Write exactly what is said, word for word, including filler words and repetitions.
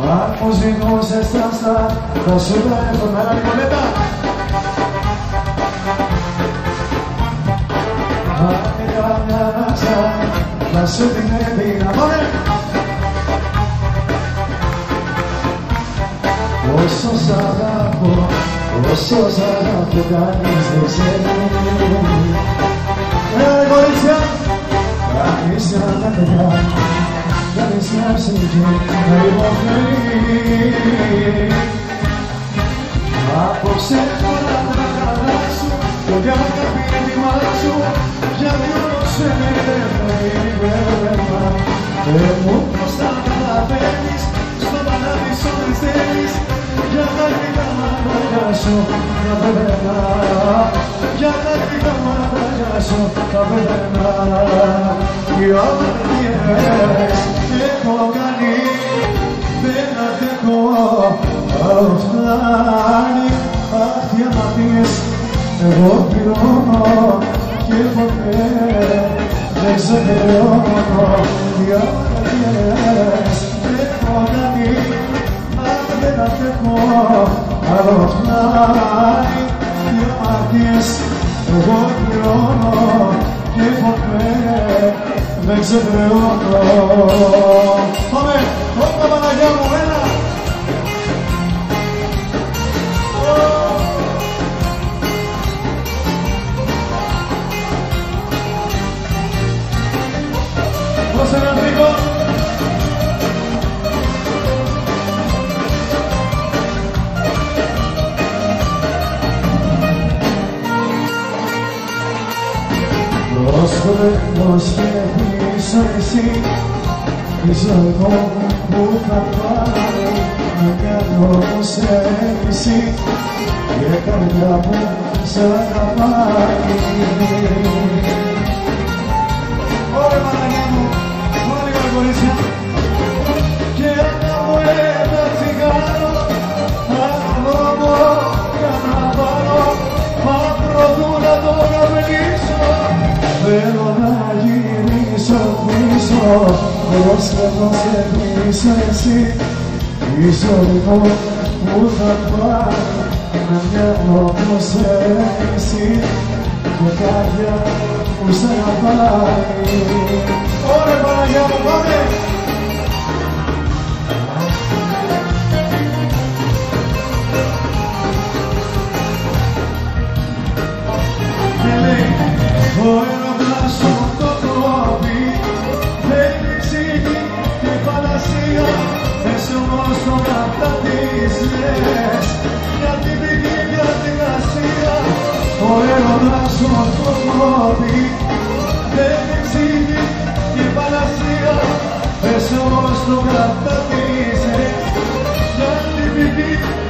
Αν μου ζητούσες τα αστά, θα σου τα έφερνα Νικολέτα. Αν είχα μια ανάσα, θα σου την έδινα. Πάμε! Όσο σ' αγαπώ, όσο σ' αγαπώ, κανείς δεν ξέρει. Έλα κορίτσια! Κανείς να τα παιδιά, κανείς να ψυχή, να υποφέρει. Απόψε τώρα να αλλάξω, το γιάκα πίτημα σου, γιατί όλος ενεύεται υπέρβευμα. Δεν μου πώς τα καταλαβαίνεις, στο παράδεισο δεν στέλνεις, για τα γλυκά μάτια σου τα πέθαινα, για τα γλυκά μάτια σου τα πέθαινα. Οι όρδιες έχω κάνει, δεν αντέχω, άλλο φτάνει. Αχ, οι αμαρτίες εγώ πληρώνω και ποτέ δεν ξεπερώνω. Οι όρδιες έχω κάνει, δεν αντέχω, άλλο φτάνει. Οι αμαρτίες εγώ πληρώνω και ποτέ δεν ξεπερώνω. Πάμε, όπα Παναγιά μου, ένα! Δώσε ένα τρίκο! Πρόσφερος και πίσω εσύ, η ζωή μου που θα πάρει, να κάνω πως εσύ, και καρδιά μου σ' αγαπάει. Ωραία Παναγιά μου, όλοι τα κορίτσια. Και να μου ένα τσιγάρο, άλλο μπορώ για να πάρω, μα προτού να το καπελίσω. Θέλω να γυρίσω πίσω, πως και πως έπεισε εσύ. Η ζωή μου που θα πάρει, να μοιάζω πως εσύ, και καρδιά που σ' αγαπάει. Ωραία Παναγιά μου, πάμε! Και λέει, ο έρωτας σου το τρόπι, θέλει ψυχή και φαντασία, εσύ όμως το κατατίζεις, για την πηγή διαδικασία. Ο έρωτας σου το τρόπι, θέλει ψυχή και φαντασία, εσύ όμως το κατατίζεις, για την πηγή